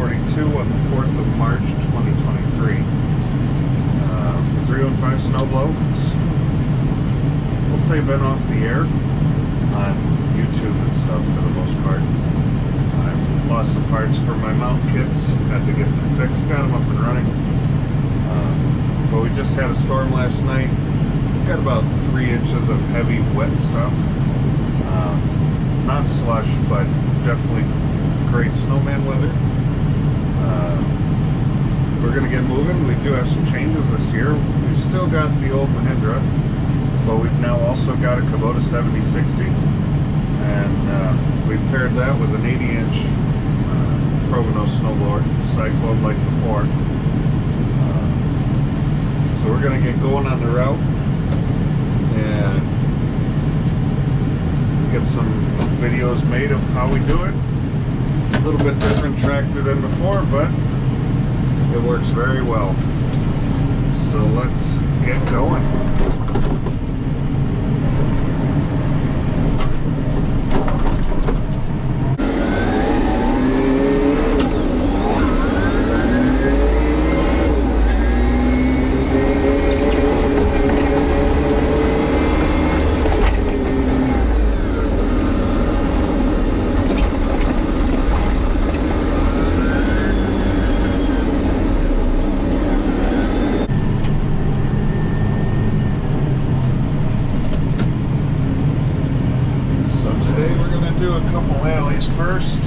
2:42 on the 4th of March 2023. 315 snowblower. We'll say been off the air on YouTube and stuff for the most part. I lost some parts for my mount kits, had to get them fixed, got them up and running. But we just had a storm last night. Got about 3 inches of heavy wet stuff. Not slush, but definitely great snowman weather. We're going to get moving. We do have some changes this year. We've still got the old Mahindra, but we've now also got a Kubota 7060, and we paired that with an 80-inch Proveno snowblower, Cyclone like before. So we're going to get going on the route and get some videos made of how we do it. A little bit different tractor than before, but it works very well. So let's get going. Do a couple alleys first.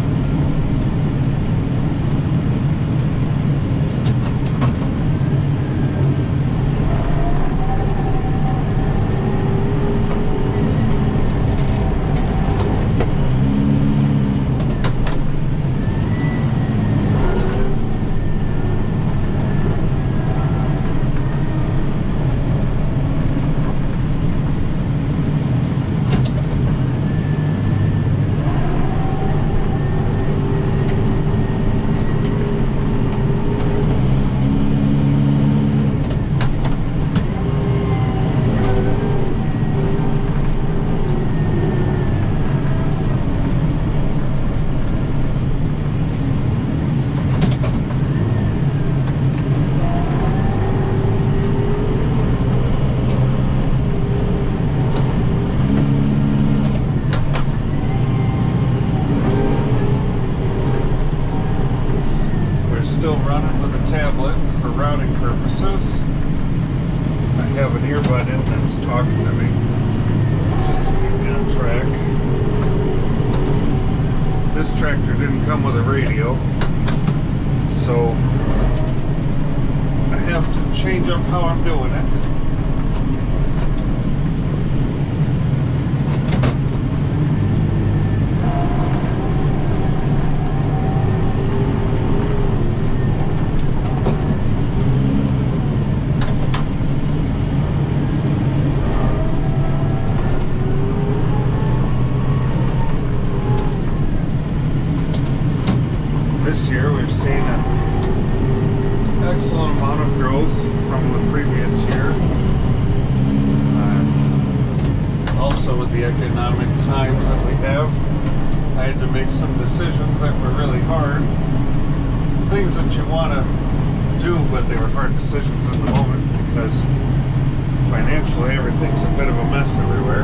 Still running with a tablet for routing purposes. I have an earbud in that's talking to me just to keep me on track. This tractor didn't come with a radio, so I have to change up how I'm doing it. This year we've seen an excellent amount of growth from the previous year. Also with the economic times that we have, I had to make some decisions that were really hard. Things that you want to do, but they were hard decisions in the moment because financially everything's a bit of a mess everywhere.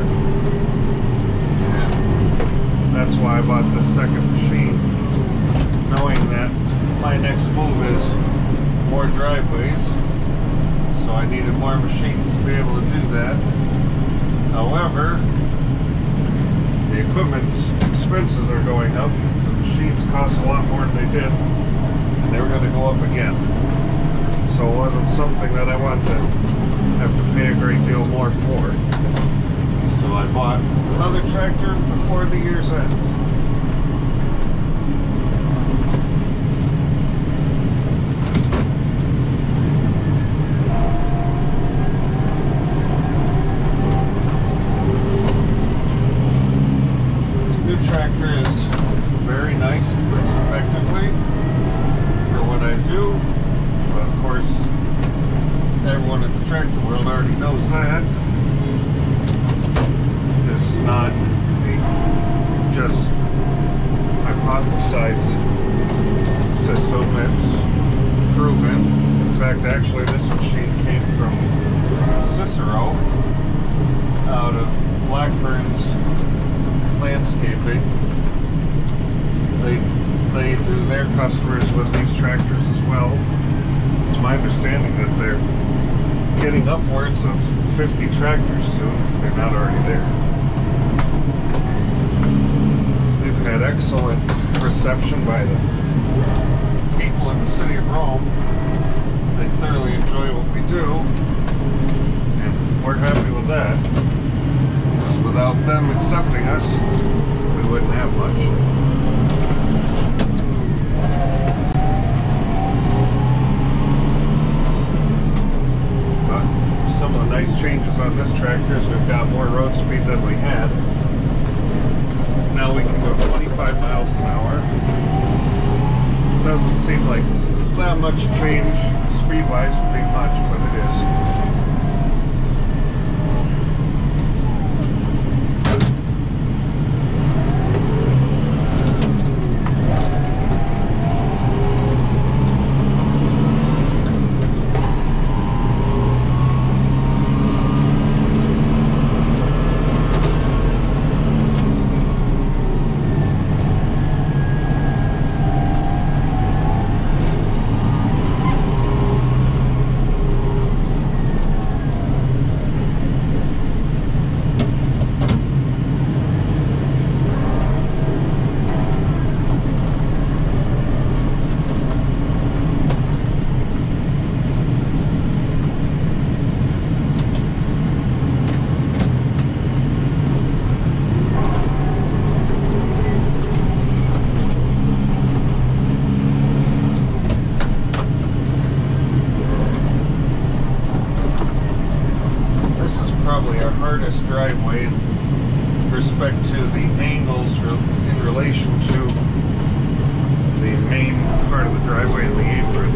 And that's why I bought this second machine, knowing that my next move is more driveways, so I needed more machines to be able to do that. However, the equipment expenses are going up. The machines cost a lot more than they did, and they were going to go up again. So it wasn't something that I wanted to have to pay a great deal more for. So I bought another tractor before the year's end. Tractor is very nice and works effectively for what I do, but of course everyone in the tractor world already knows that. This is not a just hypothesized fact, actually, this machine came from Cicero out of Blackburn's Landscaping. They do their customers with these tractors as well. It's my understanding that they're getting upwards of 50 tractors soon, if they're not already there. We've had excellent reception by the people in the city of Rome. They thoroughly enjoy what we do, and we're happy with that, because without them accepting us, we wouldn't have much. Some of the nice changes on this tractor is we've got more road speed than we had. Now we can go 25 miles an hour. Doesn't seem like that much change speed-wise would be much, but it is. Probably our hardest driveway in respect to the angles in relation to the main part of the driveway and the apron.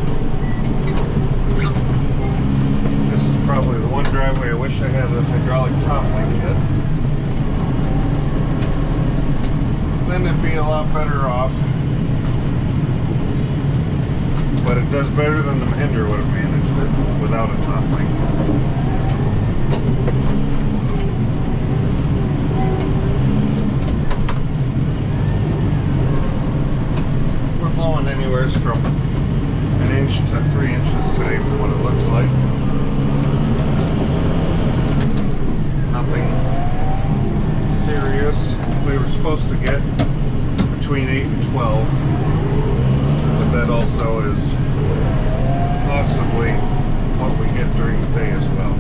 This is probably the one driveway I wish I had a hydraulic top link kit. Then it'd be a lot better off. But it does better than the Mahindra would have managed it without a top link. We're blowing anywhere from an inch to 3 inches today from what it looks like. Nothing serious. We were supposed to get between 8 and 12, but that also is possibly what we get during the day as well.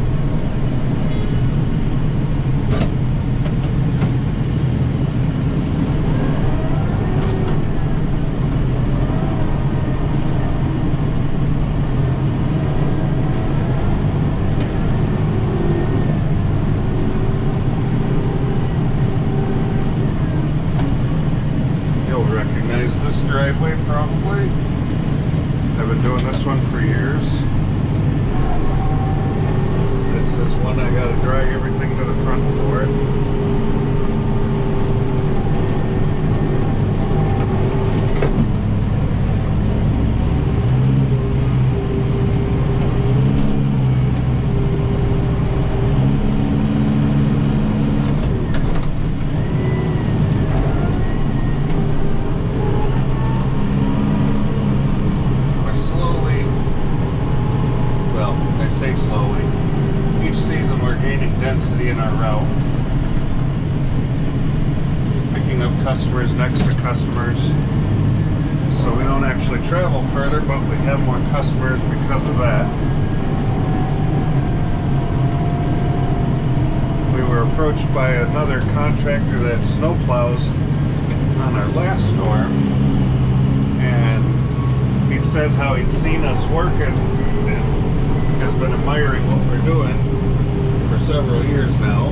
This driveway probably. I've been doing this one for years. This is one I gotta drag everything to the front for it. Say slowly. Each season we're gaining density in our route, picking up customers next to customers, so we don't actually travel further, but we have more customers because of that. We were approached by another contractor that snowplows on our last storm, and he'd said how he'd seen us working and has been admiring what we're doing for several years now,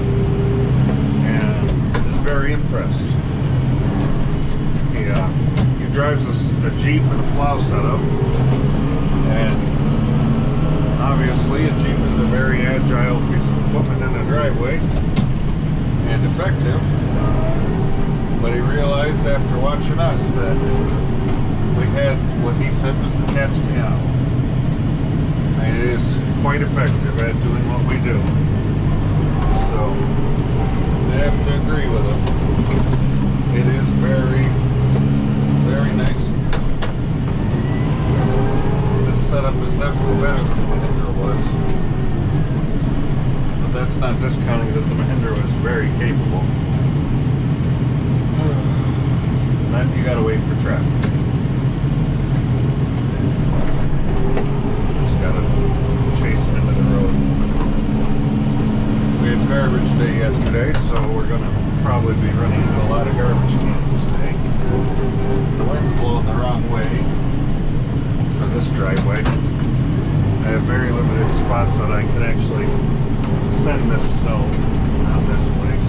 and is very impressed. He drives a Jeep and a plow setup, and obviously a Jeep is a very agile piece of equipment in the driveway and effective, but he realized after watching us that we had what he said was the cat's meow. It is quite effective at doing what we do. So, I have to agree with him. It is very, very nice. This setup is definitely better than the Mahindra was. But that's not discounting that the Mahindra was very capable. Then you gotta wait for traffic. Just gotta chase them into the road. We had garbage day yesterday, so we're gonna probably be running into a lot of garbage cans today. The wind's blowing the wrong way for this driveway. I have very limited spots that I can actually send this snow on this place.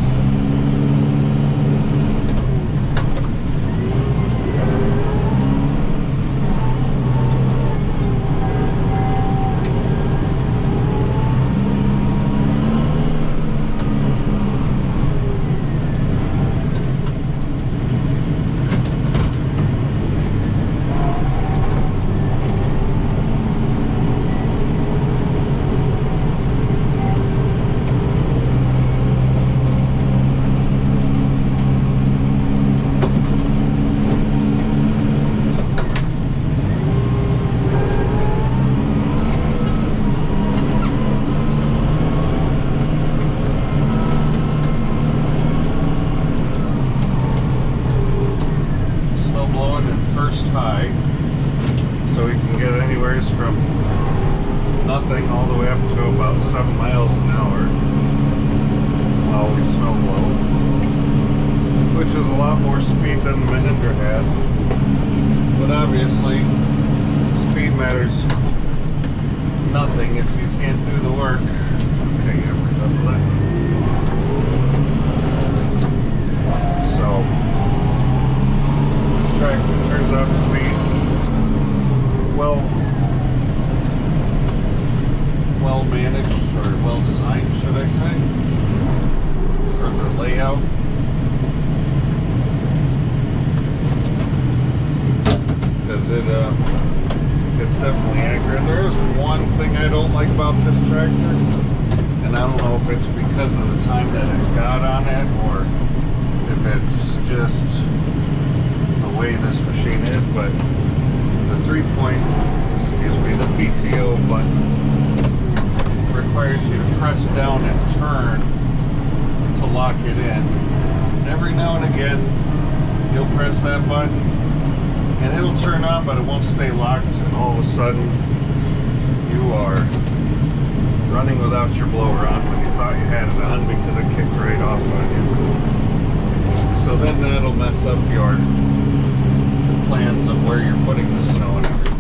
High, so we can get anywhere from nothing all the way up to about 7 miles an hour while we snow blow, which is a lot more speed than the Mahindra had. But obviously, speed matters nothing if you can't do the work. Okay, yeah, we're done with that. So, tractor turns out to be well managed, or well designed, should I say, for the layout. Because it's definitely accurate. There is one thing I don't like about this tractor, and I don't know if it's because of the time that it's got on it, or if it's just the way this machine is, but the the PTO button requires you to press down and turn to lock it in. And every now and again, you'll press that button and it'll turn on, but it won't stay locked, and all of a sudden you are running without your blower on when you thought you had it on because it kicked right off on you. So then that'll mess up your plans of where you're putting the snow and everything.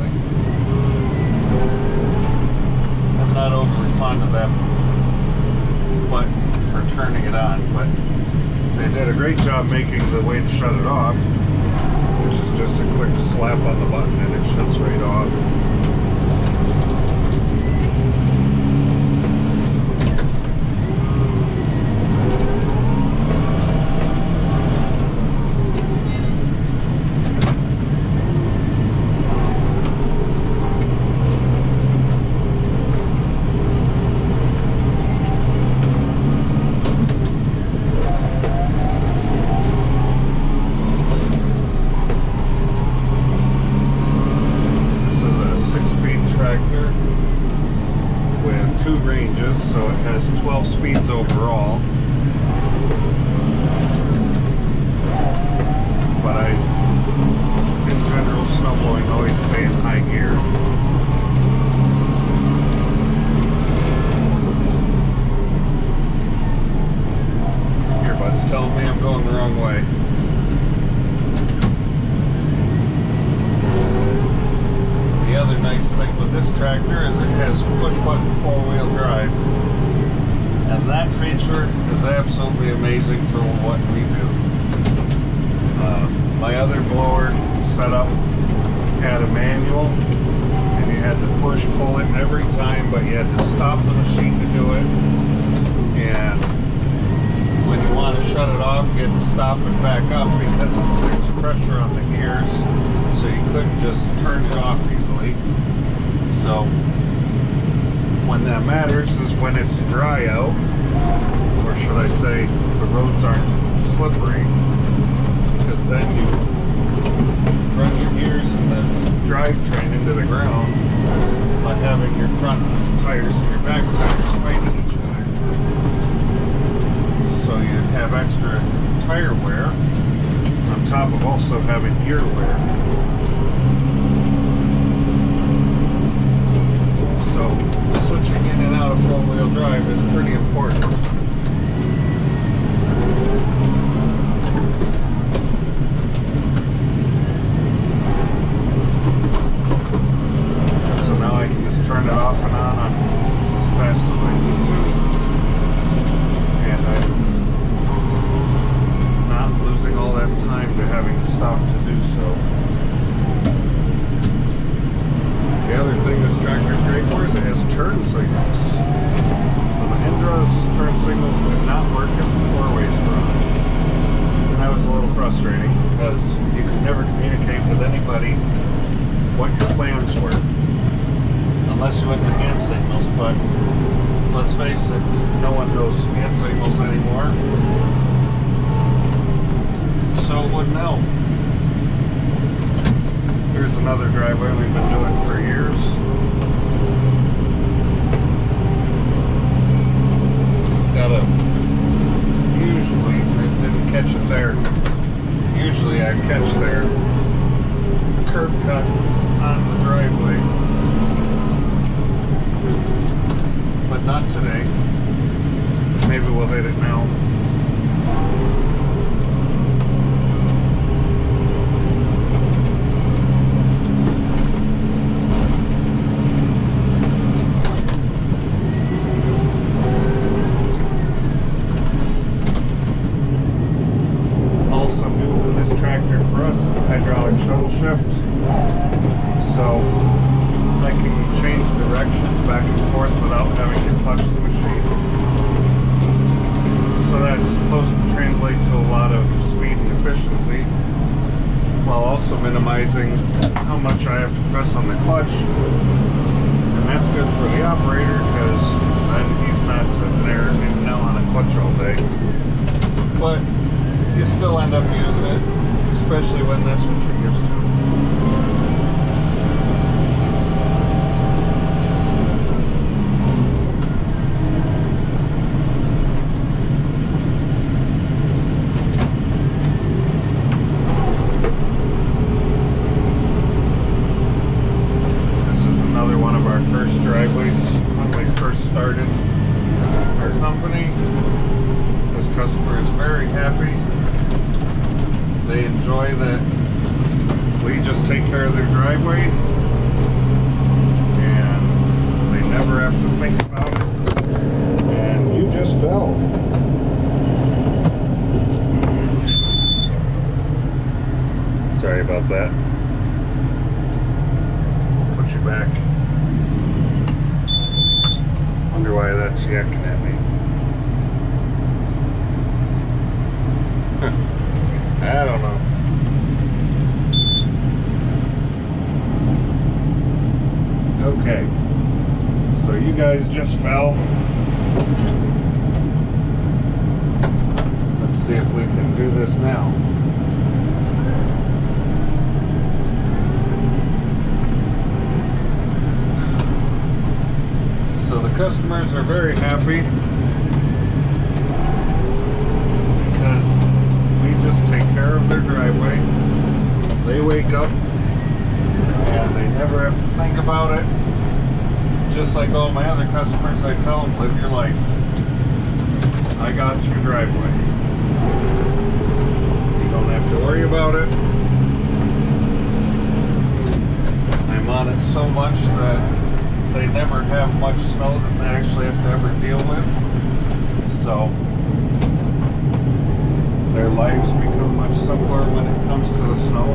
I'm not overly fond of that button for turning it on, but they did a great job making the way to shut it off, which is just a quick slap on the button and it shuts right off. So it has 12 speeds overall, but I, in general, snowblowing always stay in high gear. Earbuds telling me I'm going the wrong way. The other nice thing with this tractor is it has push-button four-wheel drive, and that feature is absolutely amazing for what we do. My other blower setup had a manual, and you had to push-pull it every time, but you had to stop the machine to do it, and when you want to shut it off, you had to stop and back up because there's pressure on the gears, so you couldn't just turn it off easily. So when that matters is when it's dry out, or should I say the roads aren't slippery, because then you run your gears and the drivetrain into the ground by having your front tires and your back tires fighting each other. So you have extra tire wear on top of also having gear wear. So switching in and out of four-wheel drive is pretty important. So now I can just turn it off and on as fast as I need to. And I'm not losing all that time to having to stop to do so. The other thing this tractor is great for is it has turn signals. The Mahindra's turn signals did not work if the four-ways were on. And that was a little frustrating because you could never communicate with anybody what your plans were. Unless you went to hand signals, but let's face it, no one knows hand signals anymore. So it wouldn't help. Here's another driveway we've been doing for years. Usually, I didn't catch it there. Usually I catch their curb cut on the driveway. But not today. Maybe we'll hit it now. Hydraulic shuttle shift, so I can change directions back and forth without having to touch the machine. So that's supposed to translate to a lot of speed and efficiency, while also minimizing how much I have to press on the clutch. And that's good for the operator because then he's not sitting there hitting down on a clutch all day. But you still end up using it, especially when that's what you're used to. This is another one of our first driveways when we first started our company. This customer is very happy. They enjoy that we just take care of their driveway and they never have to think about it. And you just fell. Sorry about that. Put you back. Wonder why that's yakking at me. I don't know. Okay. So you guys just fell. Let's see if we can do this now. So the customers are very happy because we just take care of their driveway. They wake up and they never have to think about it. Just like all my other customers, I tell them, live your life. I got your driveway. You don't have to worry about it. I'm on it so much that they never have much snow that they actually have to ever deal with. So their lives become much simpler when it comes to the snow.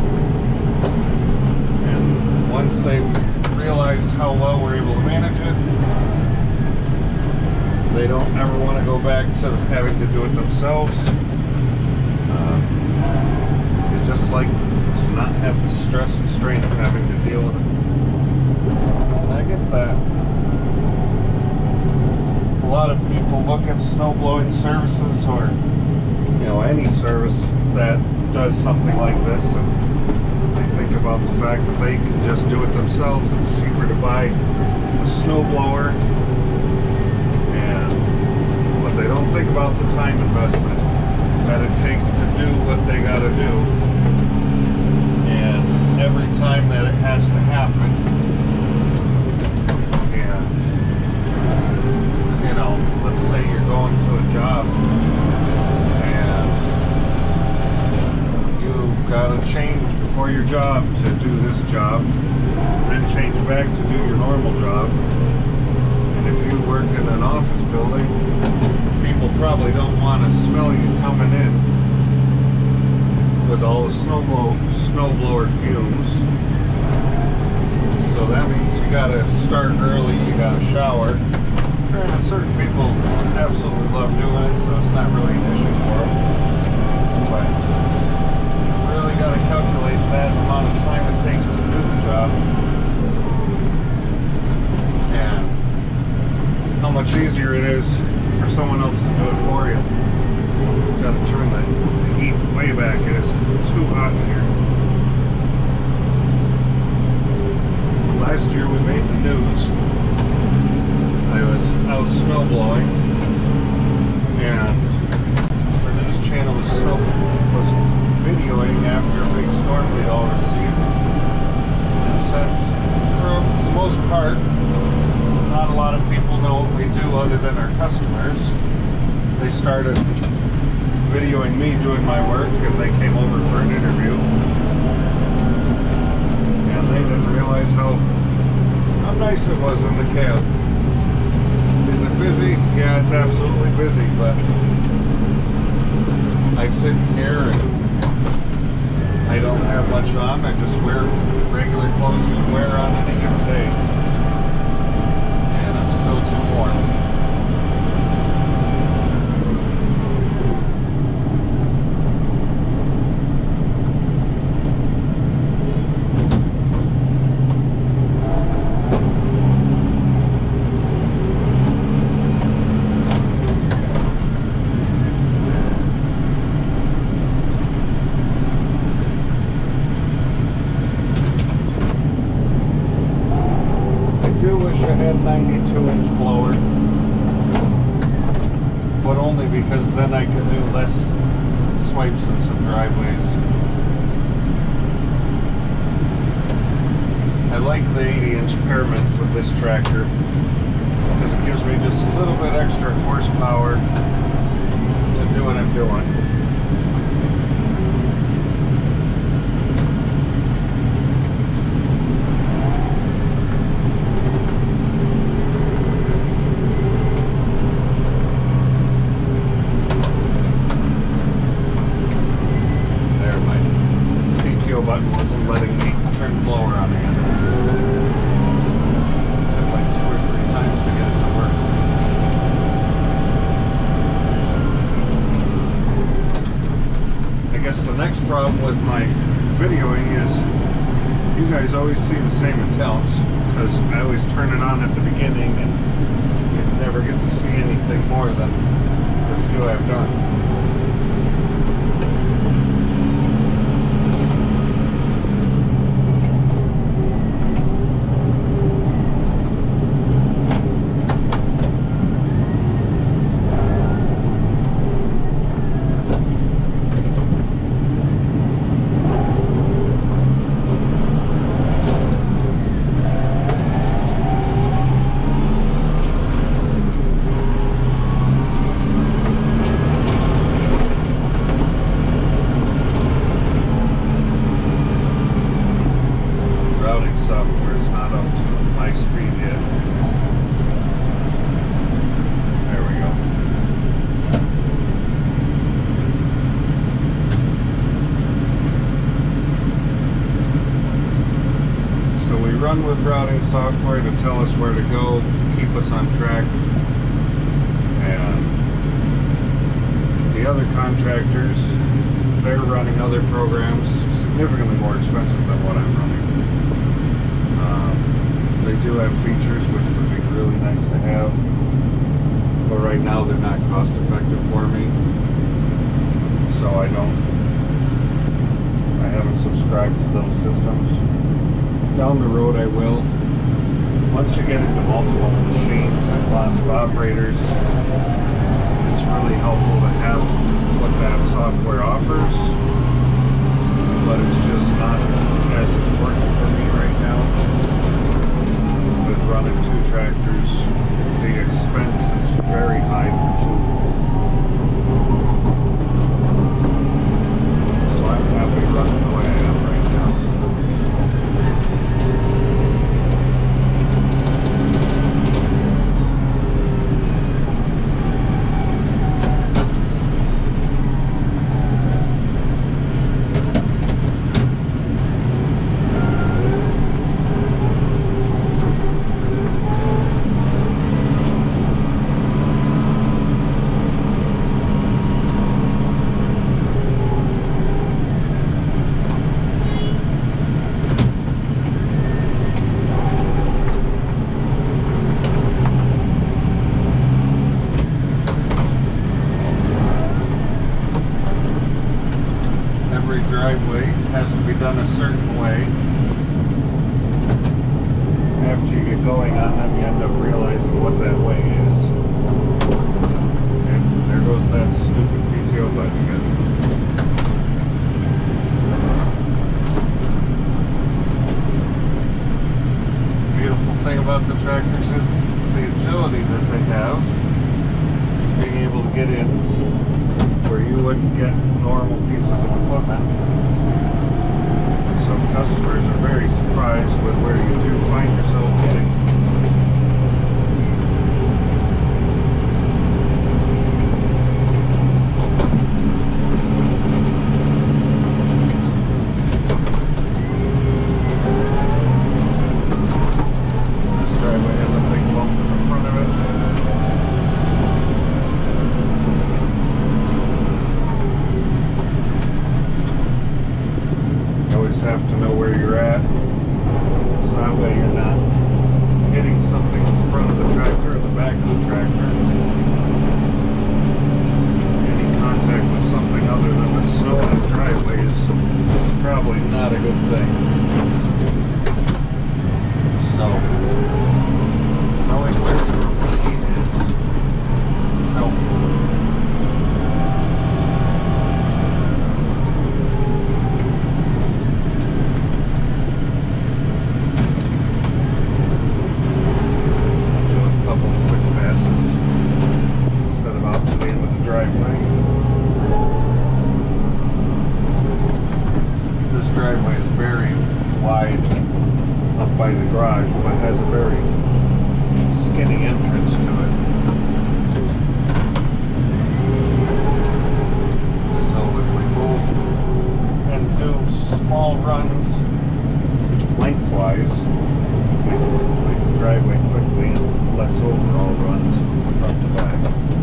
And once they've realized how well we're able to manage it, they don't ever want to go back to having to do it themselves. They just like to not have the stress and strain of having to deal with it. And I get that. a lot of people look at snow blowing services, or any service that does something like this, and they think about the fact that they can just do it themselves. It's cheaper to buy a snow blower, but they don't think about the time investment that it takes to do what they got to do, and every time that it has to happen. And let's say you're going to a job and you got to change before your job to do this job, then change back to do your normal job. And if you work in an office building, people probably don't want to smell you coming in with all the snowblower fumes. So that means you gotta start early, you gotta shower. And certain people absolutely love doing it, so it's not really an issue for them. But you really gotta calculate that amount of time it takes to do the job, and how much easier it is for someone else to do it for you. You gotta turn the heat way back. It is too hot in here. Last year we made the news. I was out snow blowing, and the news channel was videoing after a big storm we'd all received. And since, for the most part, not a lot of people know what we do other than our customers, they started videoing me doing my work, and they came over for an interview. And they didn't realize how nice it was in the cab. Is it busy? Yeah, it's absolutely busy, but I sit here and I don't have much on. I just wear regular clothes you wear on any given day. And I'm still too warm. I wish I had 92-inch blower, but only because then I could do less swipes in some driveways. I like the 80-inch Pearman with this tractor because it gives me just a little bit extra horsepower to do what I'm doing. Button wasn't letting me turn the blower on again. It took like 2 or 3 times to get it to work. I guess the next problem with my videoing is you guys always see the same accounts, because I always turn it on at the beginning and you never get to see anything more than the few I've done. Software is not up to my speed yet. There we go. So we run with routing software to tell us where to go, keep us on track, and the other contractors, they're running other programs significantly more expensive than what I'm running. They do have features which would be really nice to have. right now they're not cost effective for me, so I haven't subscribed to those systems. Down the road I will. Once you get into multiple machines and lots of operators, it's really helpful to have what that software offers, but it's just not as important for me right now. With running 2 tractors, the expense is very high for 2. So I'm happy running the way I am right now. Driveway has to be done a certain way. After you get going on them, you end up realizing what that way is. And there goes that stupid PTO button again. The beautiful thing about the tractors is the agility that they have, being able to get in where you wouldn't get normal pieces of equipment. And some customers are very surprised with where you do find yourself getting. This driveway has a big bump in the front of it. Have to know where you're at, so that way you're not hitting something in front of the tractor or the back of the tractor. Any contact with something other than the snow on the driveway is probably not a good thing. So, knowing where your machine is helpful. This driveway is very wide up by the garage, but has a very skinny entrance to it. So if we move and do small runs lengthwise, we can complete the driveway quickly and less overall runs front to back.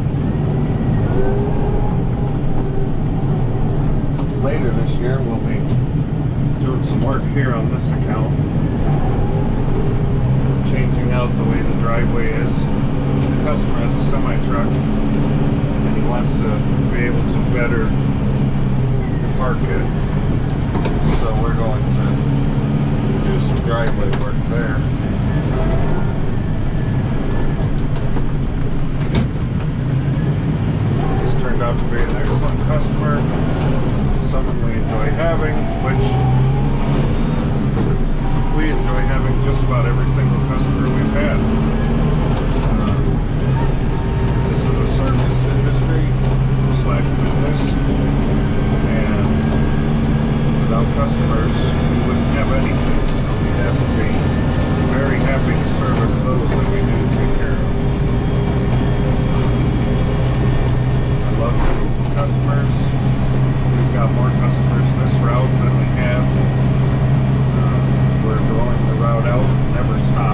Later this year we'll be doing some work here on this account, changing out the way the driveway is. The customer has a semi-truck and he wants to be able to better park it, so we're going to do some driveway work there. He's turned out to be an excellent customer, someone we enjoy having, which we enjoy having just about every single customer we've had. This is a service industry / business, and without customers we wouldn't have anything, so we have to be very happy to service those that we do take care of. I love customers. We've got more customers this route than we have. We're growing the route out, never stop.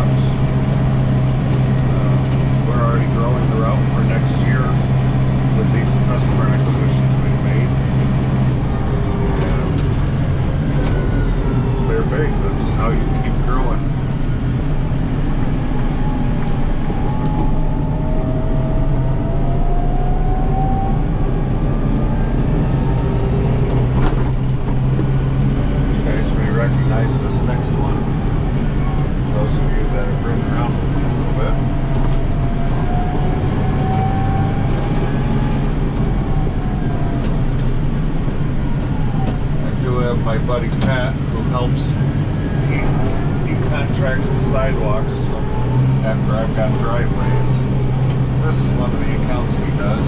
contracts the sidewalks after I've got driveways. This is one of the accounts he does.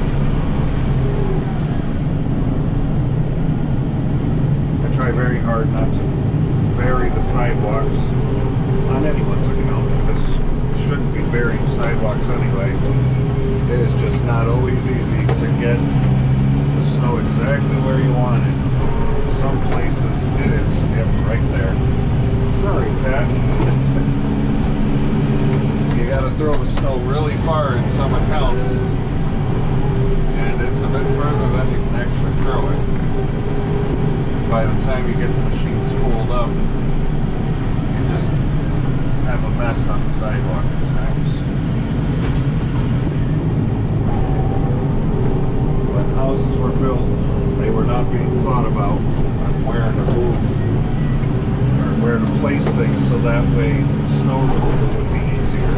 I try very hard not to bury the sidewalks on anyone's account, because you shouldn't be burying sidewalks anyway. It is just not always easy to get the snow exactly where you want it. Some places it is, yep, right there. Sorry, Pat. You gotta throw the snow really far in some accounts, and it's a bit further than you can actually throw it. By the time you get the machine spooled up, you just have a mess on the sidewalk at times. When houses were built, they were not being thought about on where to move or where to place things, so that way snow removal would be easier.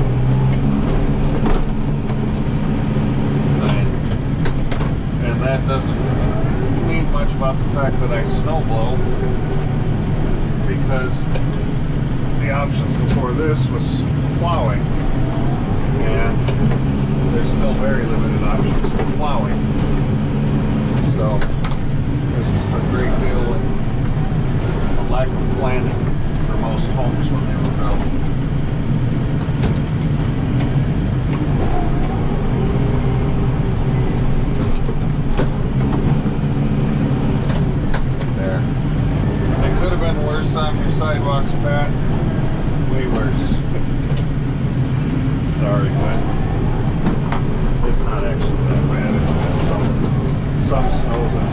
And that doesn't mean much about the fact that I snow blow, because the options before this was plowing, and there's still very limited options for plowing. So there's just a great deal of a lack of planning for most homes when they were built. There. It could have been worse on your sidewalks, Pat. Way worse. Sorry, but it's not actually that bad. It's just some snow that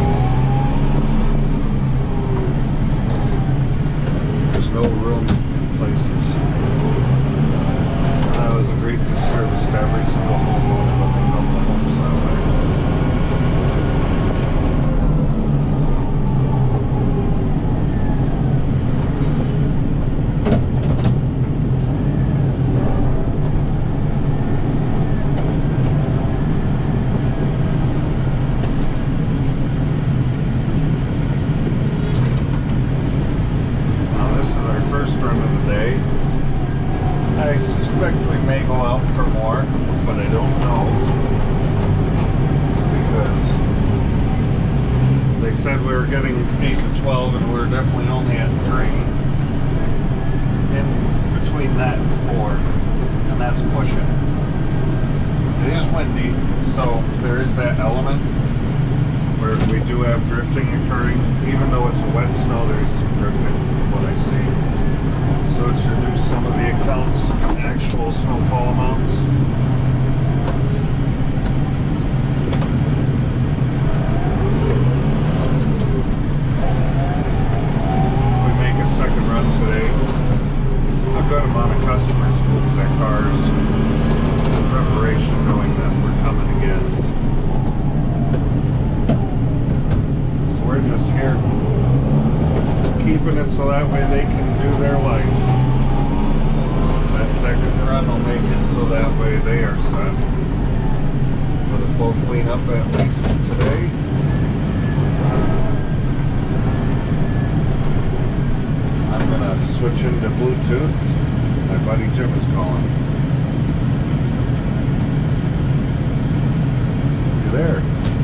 there's no room in places. That was a great disservice to every single homeowner when they built the homes that way. I suspect we may go out for more, but I don't know, because they said we were getting 8 to 12 and we're definitely only at 3. In between that and 4, and that's pushing it. It is windy, so there is that element where we do have drifting occurring. Even though it's a wet snow, there is some drifting from what I see. So it's reduced some of the accounts' actual snowfall amounts. If we make a second run today, a good amount of customers move their cars in preparation, knowing that we're coming again. So we're just here keeping it so that way they can do their life. That second run will make it so that way they are set with a full cleanup at least today. I'm gonna switch into Bluetooth. My buddy Jim is calling. You there?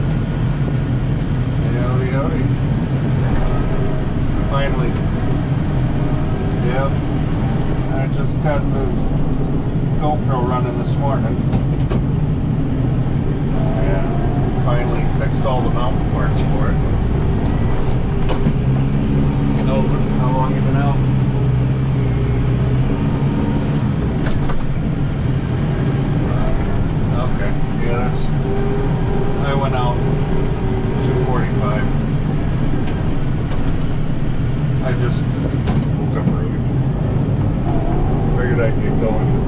Hey, howdy, howdy. Finally, yep, I just got the GoPro running this morning, and finally fixed all the mounting parts for it. Oh, how long have you been out? Okay, yeah, that's, I went out 2:45. I just woke up early. Figured I'd get going.